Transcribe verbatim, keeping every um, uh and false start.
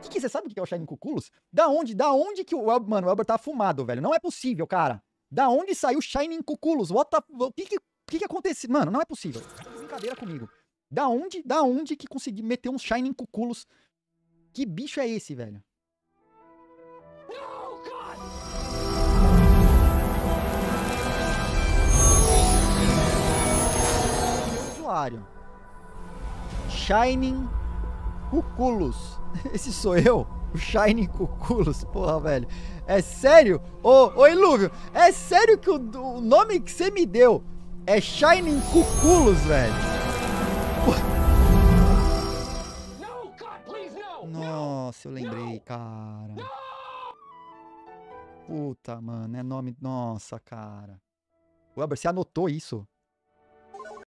que, que você sabe o que é o Shining Cuculos? Da onde, da onde que o Elber, mano, o Elber tá fumado, velho? Não é possível, cara. Da onde saiu Shining Cuculos? What the, o que que, o que que aconteceu? Mano, não é possível. Tá de brincadeira comigo. Da onde, da onde que consegui meter uns Shining Cuculos? Que bicho é esse, velho? Usuário. Shining Cuculos. Esse sou eu? O Shining Cuculos? Porra, velho. É sério? Ô, ô Ilúvio, é sério que o, o nome que você me deu é Shining Cuculos, velho? Nossa, eu lembrei, cara. Puta, mano, é nome... Nossa, cara. O Elber, você anotou isso?